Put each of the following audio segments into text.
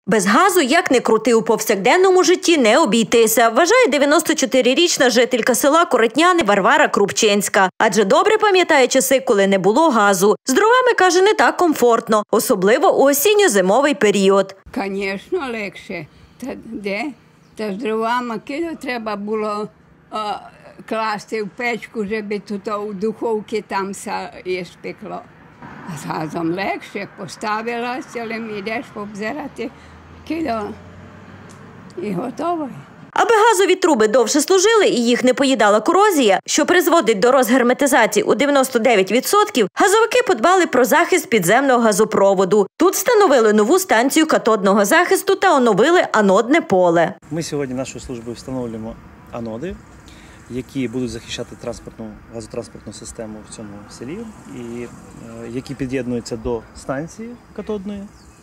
Без газу, як не крути, у повсякденному житті не обійтися, вважає 94-річна жителька села Коротняни Варвара Крупчинська. Адже добре пам'ятає часи, коли не було газу. З дровами, каже, не так комфортно, особливо у осінньо-зимовий період. Звісно, легше. Та з дровами треба було класти в печку, щоб тут у духовці там все і спекло. А з газом легше, поставила, цілим йдеш побзирати, і готово. Аби газові труби довше служили і їх не поїдала корозія, що призводить до розгерметизації у 99%, газовики подбали про захист підземного газопроводу. Тут встановили нову станцію катодного захисту та оновили анодне поле. Ми сьогодні нашою службою встановлюємо аноди, які будуть захищати газотранспортну систему в цьому селі, і які під'єднуються до станції катодної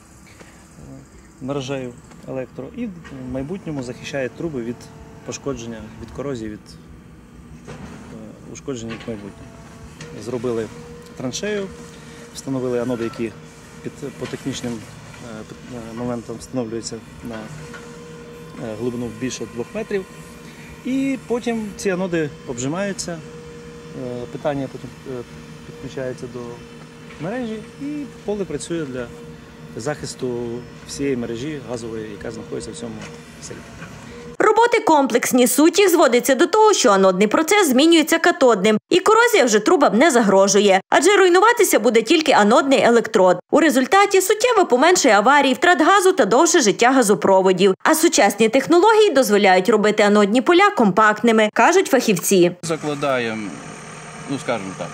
мережею електро, і в майбутньому захищають труби від пошкодження, від корозії, від ушкодження в майбутньому. Зробили траншею, встановили аноди, які по технічним моментам встановлюються на глибину більше 2 метрів. І потім ці аноди обжимаються, питання потім підключається до мережі, і поле працює для захисту всієї мережі газової, яка знаходиться в цьому селі. Роботи комплексні, суть їх зводиться до того, що анодний процес змінюється катодним, і корозія вже трубам не загрожує, адже руйнуватися буде тільки анодний електрод. У результаті суттєво поменшує аварій, втрат газу та довше життя газопроводів. А сучасні технології дозволяють робити анодні поля компактними, кажуть фахівці. Закладаємо, скажімо так,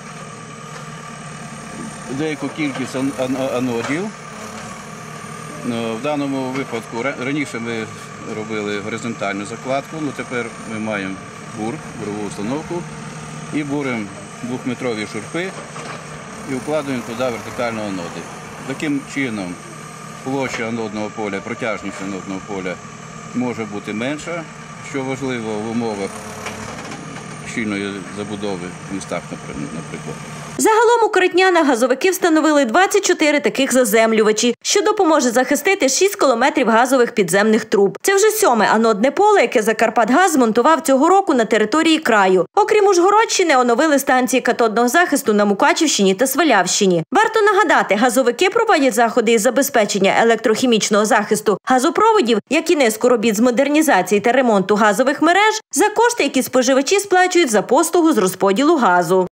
деяку кількість анодів. В даному випадку раніше ми робили горизонтальну закладку, тепер ми маємо бурову установку і буримо 2-метрові шурфи і вкладаємо туди вертикально аноди. Таким чином площа анодного поля, протяжність анодного поля може бути менша, що важливо в умовах щільної забудови в містах, наприклад. Загалом у Коротнянах газовики встановили 24 таких заземлювачі, що допоможе захистити 6 кілометрів газових підземних труб. Це вже 7-ме анодне поле, яке «Закарпатгаз» змонтував цього року на території краю. Окрім Ужгородщини, оновили станції катодного захисту на Мукачівщині та Свалявщині. Варто нагадати, газовики проводять заходи із забезпечення електрохімічного захисту газопроводів, як і низку робіт з модернізації та ремонту газових мереж, за кошти, які споживачі сплачують за послугу з розподілу газу.